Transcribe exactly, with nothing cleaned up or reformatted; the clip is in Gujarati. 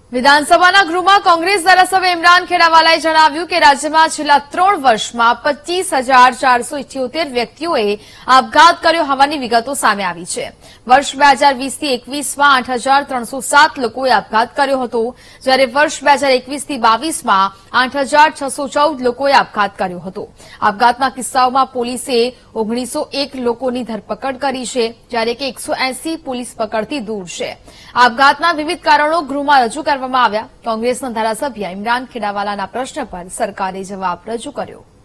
વિધાનસભાના ગૃહમાં કોંગ્રેસ ધારાસભ્ય ઇમરાન ખેડાવાલાએ જણાવ્યું કે રાજ્યમાં છેલ્લા ત્રણ વર્ષમાં પચીસ હજાર ચારસો ઇઠ્યોતેર વ્યક્તિઓએ આપઘાત કર્યો હોવાની વિગતો સામે આવી છે. વર્ષ બે હજાર વીસથી એકવીસમાં આઠ હજાર ત્રણસો સાત લોકોએ આપઘાત કર્યો હતો, જ્યારે વર્ષ બે હજાર એકવીસથી બાવીસમાં આઠ હજાર છસો ચૌદ લોકોએ આપઘાત કર્યો હતો. આપઘાતના કિસ્સાઓમાં પોલીસે ઓગણીસો એક લોકોની ધરપકડ કરી છે, જ્યારે કે એકસો એસી પોલીસ પકડથી દૂર છે. આપઘાતના વિવિધ કારણો ગૃહમાં રજૂ કરવામાં આવ્યા. કોંગ્રેસના ધારાસભ્ય ઇમરાન ખેડાવાલાના પ્રશ્ન પર સરકારે જવાબ રજૂ કર્યો.